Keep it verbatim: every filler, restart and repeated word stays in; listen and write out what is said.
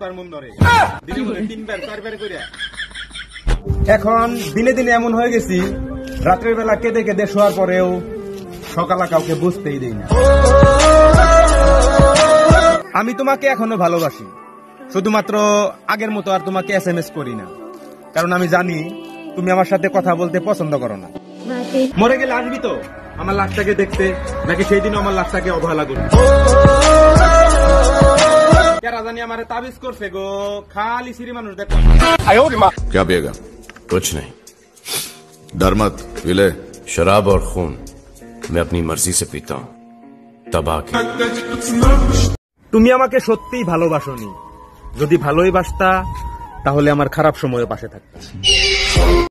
সাতবার মন ধরে দিনে মনে তিনবার চারবার করে। এখন দিনে দিনে এমন হয়ে গেছি, রাত্রের বেলা কেঁদে কেঁদে শোয়ার পরেও সকালে কাউকে বুঝতেই দেই না। আমি তোমাকে এখনো ভালোবাসি, শুধুমাত্র আগের মতো আর তোমাকে এস এম এস করি না, কারণ আমি জানি তুমি আমার সাথে কথা বলতে পছন্দ করো না। মরে গেলে আসবি তো আমার লাশটাকে দেখতে, নাকি সেই দিনও আমার লাশটাকে অবহেলা করবি? কেরা জানি আমার তাবিজ করছে গো, খালি সিঁড়ি মানুষ দেখো। क्या पिएगा? कुछ नहीं। डर मत, पी ले। शराब और खून मैं अपनी मर्जी से पीता हूँ, तबाह के। তুমি আমাকে সত্যিই ভালোবাসোনি, যদি ভালোই বাসতা তাহলে আমার খারাপ সময়ে পাশে থাকতা।